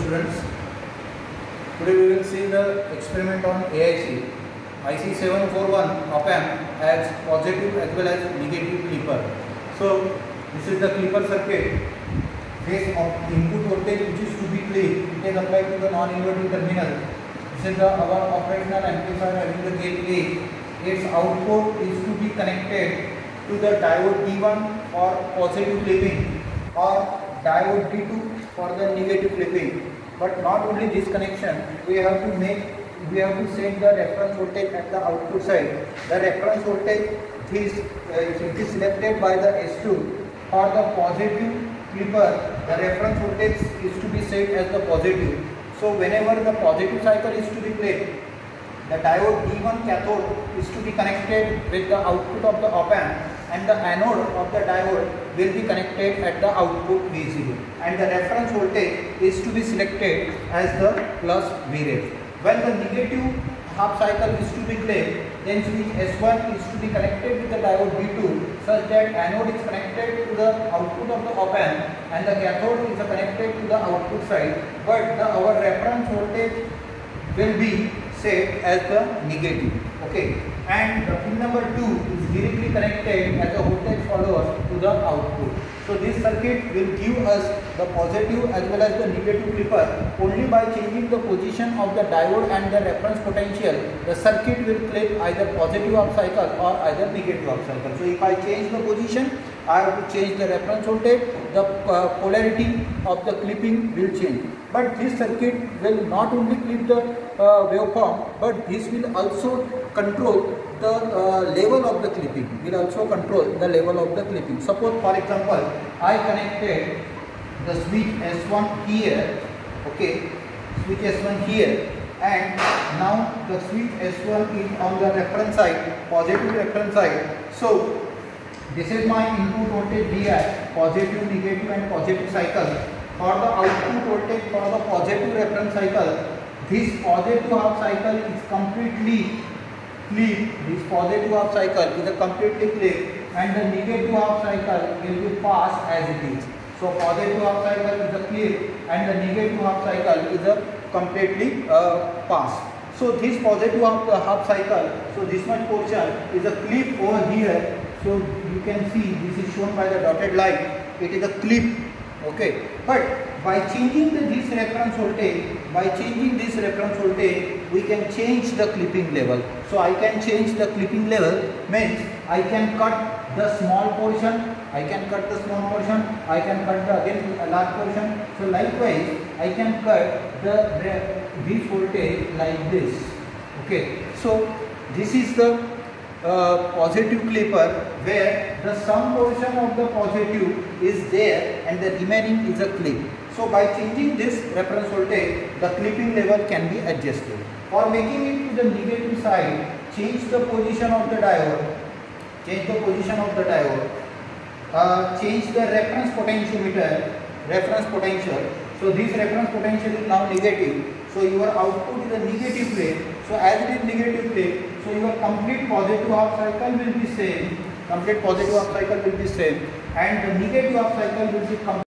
students. Today we will see the experiment on AIC. IC741 op-amp has positive as well as negative clipper. So this is the clipper circuit. This input voltage which is to be clipped, it is applied to the non-inverting terminal. This is our operational amplifier having the gate A. Its output is to be connected to the diode D1 for positive clipping or diode D2 for the negative clipping. But not only this connection, we have to set the reference voltage at the output side. The reference voltage is selected by the S2. For the positive clipper, the reference voltage is to be set as the positive. So whenever the positive cycle is to be clipped, the diode D1 cathode is to be connected with the output of the op-amp, and the anode of the diode will be connected at the output V0, and the reference voltage is to be selected as the plus Vref. When the negative half cycle is to be clipped, then switch S1 is to be connected with the diode D2 such that anode is connected to the output of the op-amp and the cathode is connected to the output side, but our reference voltage will be set as the negative. Okay, and the pin number 2 is directly connected as a voltage follower to the output. So this circuit will give us the positive as well as the negative clipper. Only by changing the position of the diode and the reference potential, the circuit will clip either positive half cycle or either negative half cycle. So if I change the position, I have to change the reference voltage, the polarity of the clipping will change. But this circuit will not only clip the waveform, but this will also control the level of the clipping. Will also control the level of the clipping. Suppose, for example, I connected the switch S1 here. Okay, switch S1 here, and now the switch S1 is on the reference side, positive reference side. So this is my input voltage Vi, positive, negative and positive cycle. For the output voltage for the positive reference cycle, this positive half cycle is completely clipped. This positive half cycle is completely clipped, and the negative half cycle will be passed as it is. So positive half cycle is a clip and the negative half cycle is a completely passed. So this positive half cycle, so this much portion is a clip over here. So you can see this is shown by the dotted line. It is a clip. Okay, but by changing this reference voltage, we can change the clipping level. So I can change the clipping level, means I can cut the small portion, I can cut the again a large portion. So likewise, I can cut this voltage like this. Okay, so this is the positive clipper where the some portion of the positive is there and the remaining is a clip. So by changing this reference voltage, the clipping level can be adjusted. For making it to the negative side, change the position of the diode, change the reference potential. So this reference potential is now negative. So your output is a negative plate. So as it is negative plate, so your complete positive half cycle will be same. And the negative half cycle will be